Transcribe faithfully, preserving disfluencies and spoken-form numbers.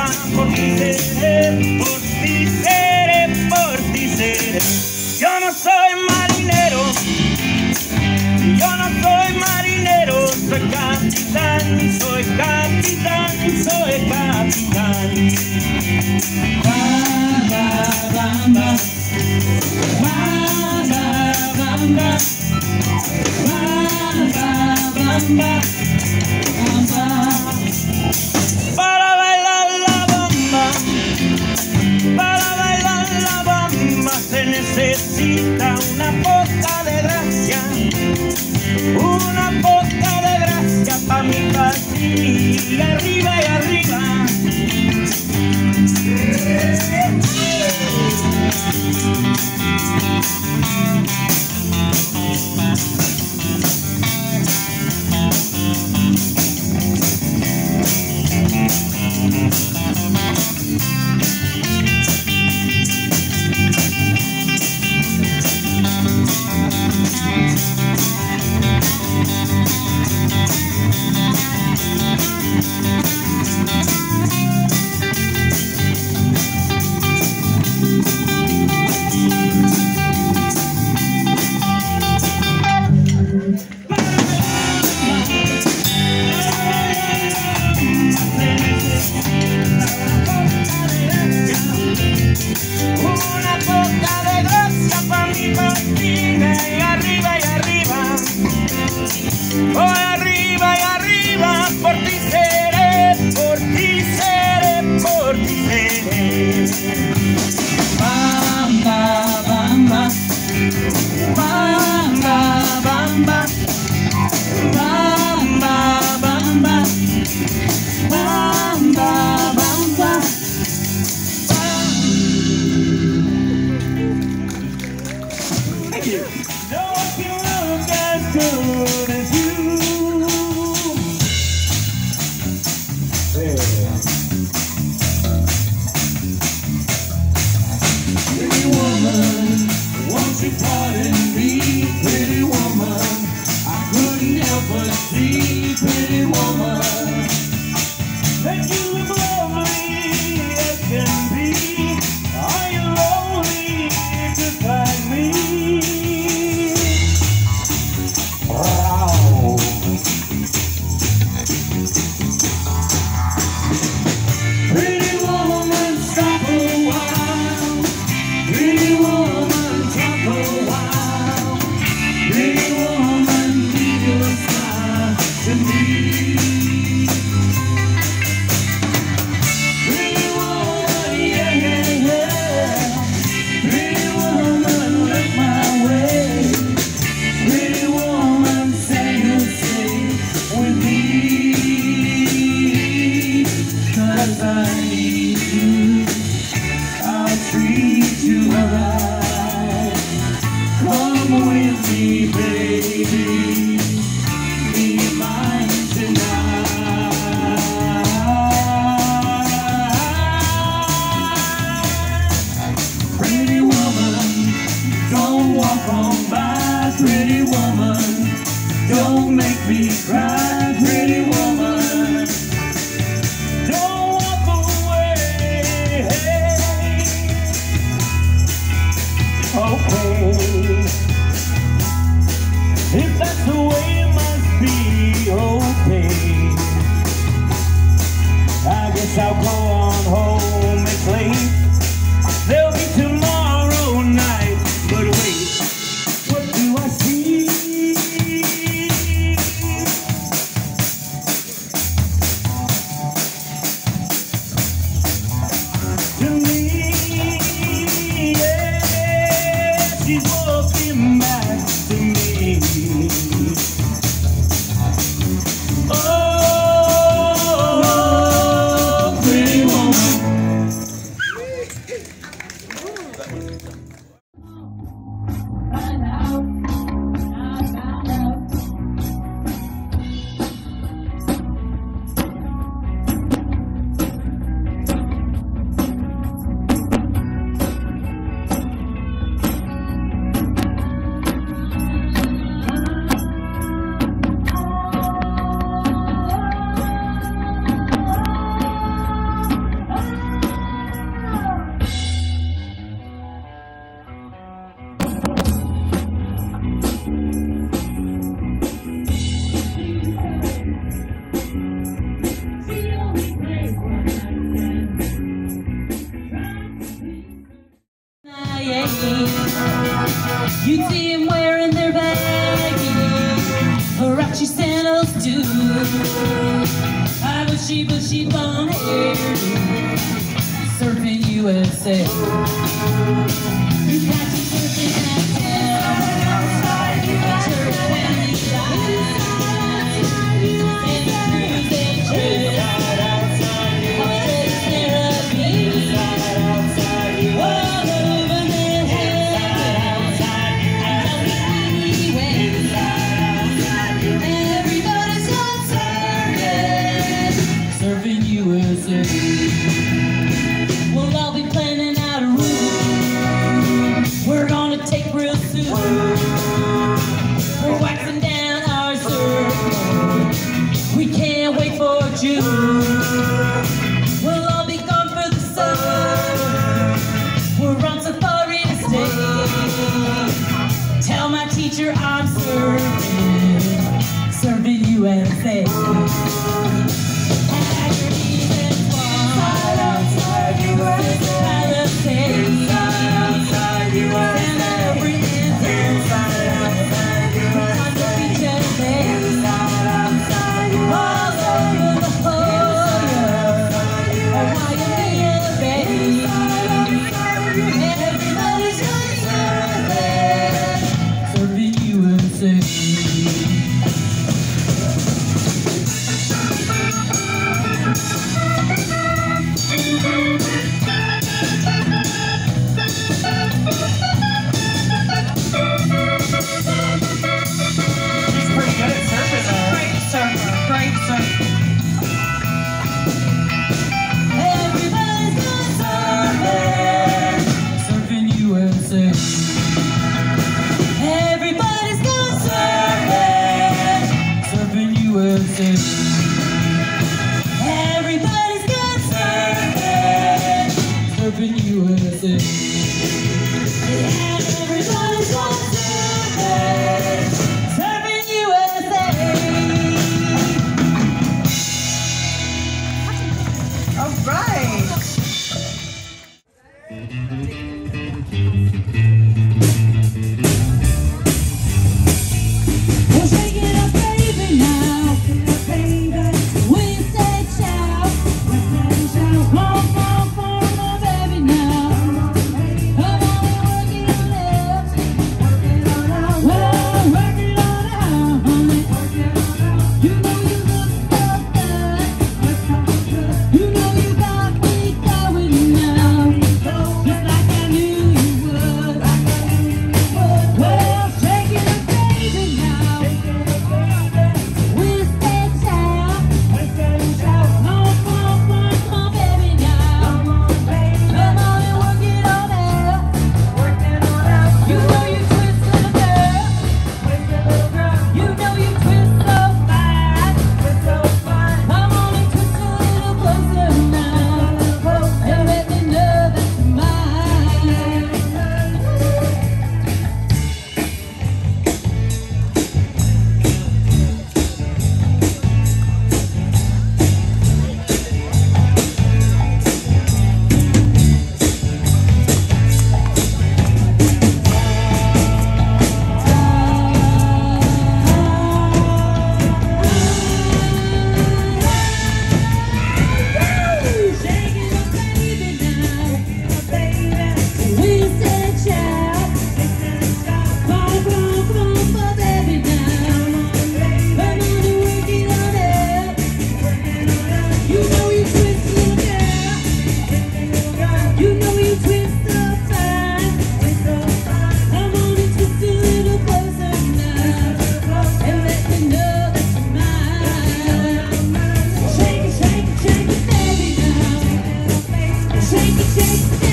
por ti seré, por ti seré, por ti seré. Yo no soy marinero, yo no soy marinero, soy capitán, soy capitán, soy capitán. Bamba, bamba, bamba, bamba, bamba, bamba, bamba. Para bailar la bamba, para bailar la bamba se necesita una poca de gracia, una poca de gracia pa' mi país, y arriba y arriba. Don't make me cry, pretty woman. Don't walk away. Okay, if that's the way it must be, okay. I guess I'll go on home. It's late. There'll be tomorrow night. But wait, what do I see? To me, yeah, she's walking back to me. Oh, pretty woman. You'd see him wearing their baggy Huarache sandals too. High bushy, bushy blonde hair, surfing U S A. You got you surfing at town, church family life, and cruise and trip, Australia's Caribbean, all over Manhattan, everybody's on surfing, surfing U S A. Well, I'll be planning out a route we're gonna take real soon. We're waxing down our surfboard, we can't wait for June. We'll all be gone for the summer, we're on safari to stay. Tell my teacher I'm surfing, surfing U S A. Haggerty's and Farm, outside U S A. Palisades, outside U S A. And everything inside, outside U S A. On the beach and lakes, outside U S A. All over the whole world, Hawaii and Bay. Everybody's going surfing, surfing U S A. She's pretty good at surfing though. Great surfer, great surfer. Everybody's going surfing, surfing U S A. Everybody's going surfing, surfing U S A. Everybody's going surfing, surfing U S A. Yeah, everybody's going surfing, surfing U S A. All right. Well, shake it up, baby, now. We say shout. Come on, come on, baby, now. Come on, work it on it. Well, work it on out, honey. You know you look so good. You know you got me going now, just like I knew you would. Well, shake it up, baby, now. We say shout. Come on, come on, come on, baby, now. Come on and work it on out. You know you twist, little girl. You know you twist so fine. Come on and twist a little closer now, and let me know that you're mine. Shake it up, baby, now. We said shout. Come on, come on, come on, baby, now. Come on and work it on out. You know you twist, little girl. You know you twist so fine. Come on and twist a little closer now, and let me know that you're mine. Shake it, shake it, shake it, baby, now. Shake it, shake it.